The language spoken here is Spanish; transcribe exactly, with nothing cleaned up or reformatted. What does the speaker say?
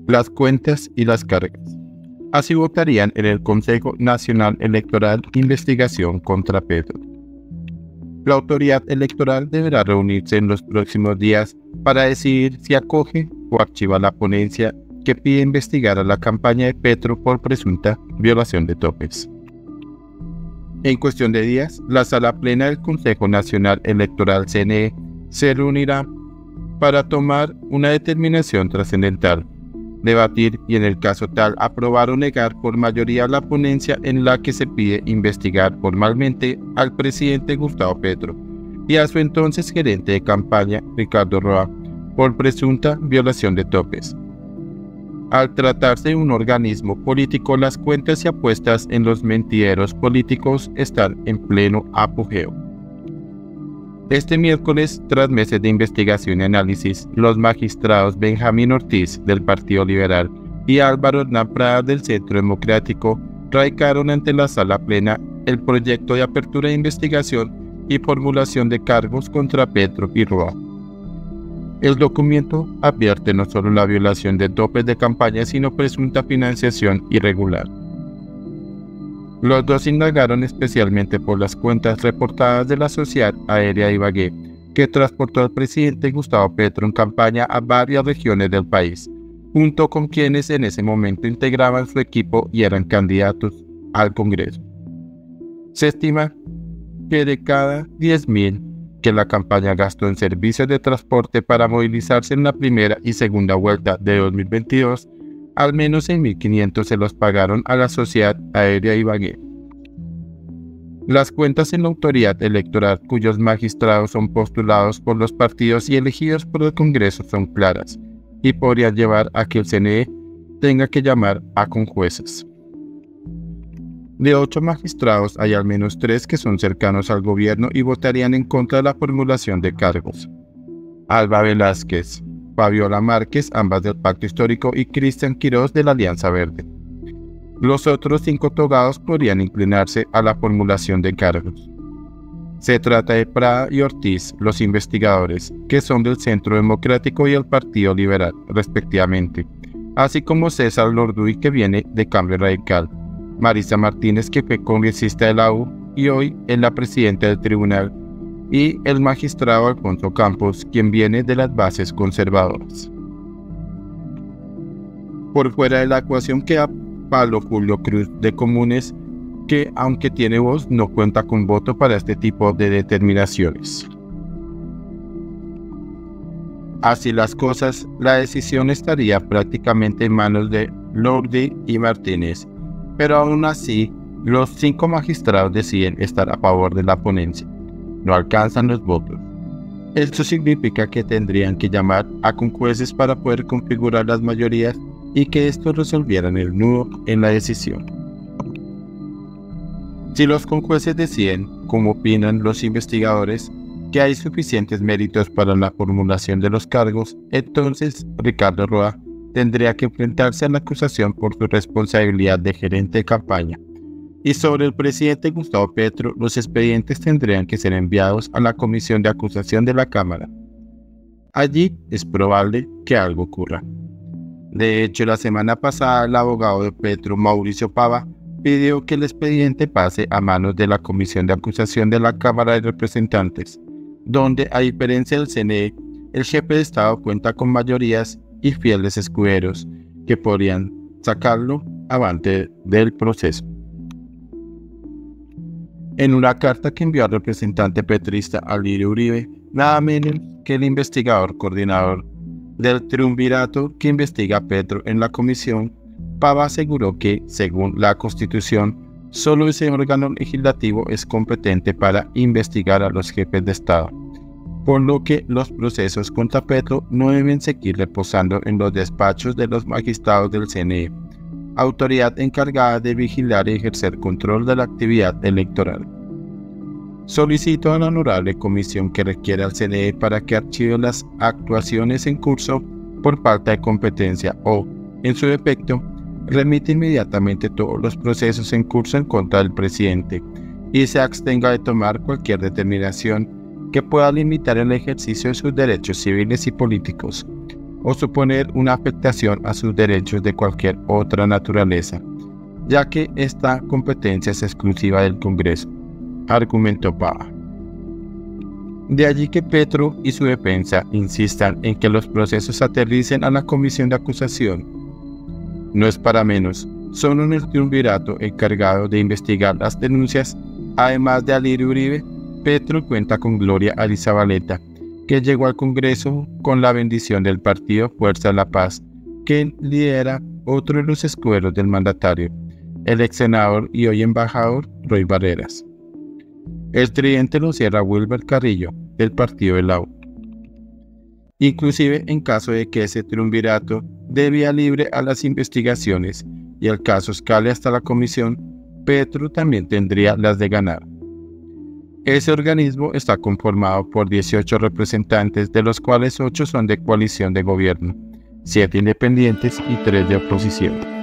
las cuentas y las cargas. Así votarían en el Consejo Nacional Electoral investigación contra Petro. La autoridad electoral deberá reunirse en los próximos días para decidir si acoge o archiva la ponencia que pide investigar a la campaña de Petro por presunta violación de topes. En cuestión de días, la Sala Plena del Consejo Nacional Electoral C N E se reunirá para tomar una determinación trascendental, debatir y en el caso tal aprobar o negar por mayoría la ponencia en la que se pide investigar formalmente al presidente Gustavo Petro y a su entonces gerente de campaña Ricardo Roa por presunta violación de topes. Al tratarse de un organismo político, las cuentas y apuestas en los mentideros políticos están en pleno apogeo. Este miércoles, tras meses de investigación y análisis, los magistrados Benjamín Ortiz, del Partido Liberal, y Álvaro Hernán Prada, del Centro Democrático, radicaron ante la Sala Plena el proyecto de apertura de investigación y formulación de cargos contra Petro y Roa. El documento advierte no solo la violación de topes de campaña, sino presunta financiación irregular. Los dos indagaron especialmente por las cuentas reportadas de la Sociedad Aérea Ibagué, que transportó al presidente Gustavo Petro en campaña a varias regiones del país, junto con quienes en ese momento integraban su equipo y eran candidatos al Congreso. Se estima que de cada diez mil que la campaña gastó en servicios de transporte para movilizarse en la primera y segunda vuelta de dos mil veintidós, al menos seis mil quinientos se los pagaron a la Sociedad Aérea Ibagué. Las cuentas en la autoridad electoral, cuyos magistrados son postulados por los partidos y elegidos por el Congreso, son claras y podrían llevar a que el C N E tenga que llamar a conjueces. De ocho magistrados, hay al menos tres que son cercanos al gobierno y votarían en contra de la formulación de cargos. Alba Velázquez, Fabiola Márquez, ambas del Pacto Histórico, y Cristian Quirós de la Alianza Verde. Los otros cinco togados podrían inclinarse a la formulación de cargos. Se trata de Prada y Ortiz, los investigadores, que son del Centro Democrático y el Partido Liberal, respectivamente, así como César Lorduy, que viene de Cambio Radical, Marisa Martínez, que fue congresista de la U y hoy es la presidenta del tribunal, y el magistrado Alfonso Campos, quien viene de las bases conservadoras. Por fuera de la ecuación queda Pablo Julio Cruz, de Comunes, que aunque tiene voz, no cuenta con voto para este tipo de determinaciones. Así las cosas, la decisión estaría prácticamente en manos de Lorduy y Martínez, pero aún así, los cinco magistrados deciden estar a favor de la ponencia. No alcanzan los votos. Esto significa que tendrían que llamar a conjueces para poder configurar las mayorías y que estos resolvieran el nudo en la decisión. Si los conjueces deciden, como opinan los investigadores, que hay suficientes méritos para la formulación de los cargos, entonces Ricardo Roa tendría que enfrentarse a la acusación por su responsabilidad de gerente de campaña. Y sobre el presidente Gustavo Petro, los expedientes tendrían que ser enviados a la Comisión de Acusación de la Cámara. Allí es probable que algo ocurra. De hecho, la semana pasada el abogado de Petro, Mauricio Pava, pidió que el expediente pase a manos de la Comisión de Acusación de la Cámara de Representantes, donde, a diferencia del C N E, el jefe de Estado cuenta con mayorías y fieles escuderos que podrían sacarlo avante del proceso. En una carta que envió al representante petrista Alirio Uribe, nada menos que el investigador coordinador del triunvirato que investiga a Petro en la comisión, Pava aseguró que, según la Constitución, solo ese órgano legislativo es competente para investigar a los jefes de Estado, por lo que los procesos contra Petro no deben seguir reposando en los despachos de los magistrados del C N E, autoridad encargada de vigilar y ejercer control de la actividad electoral. Solicito a la honorable comisión que requiera al C N E para que archive las actuaciones en curso por falta de competencia o, en su defecto, remite inmediatamente todos los procesos en curso en contra del presidente y se abstenga de tomar cualquier determinación que pueda limitar el ejercicio de sus derechos civiles y políticos, o suponer una afectación a sus derechos de cualquier otra naturaleza, ya que esta competencia es exclusiva del Congreso, argumentó Pava. De allí que Petro y su defensa insistan en que los procesos aterricen a la comisión de acusación. No es para menos, son un triunvirato encargado de investigar las denuncias. Además de Alirio Uribe, Petro cuenta con Gloria Arizabaleta, que llegó al Congreso con la bendición del partido Fuerza de la Paz, que lidera otro de los escuderos del mandatario, el ex senador y hoy embajador Roy Barreras. El tridente lo cierra Wilber Carrillo, del partido de la U. Inclusive en caso de que ese triunvirato dé vía libre a las investigaciones y el caso escale hasta la comisión, Petro también tendría las de ganar. Ese organismo está conformado por dieciocho representantes, de los cuales ocho son de coalición de gobierno, siete independientes y tres de oposición.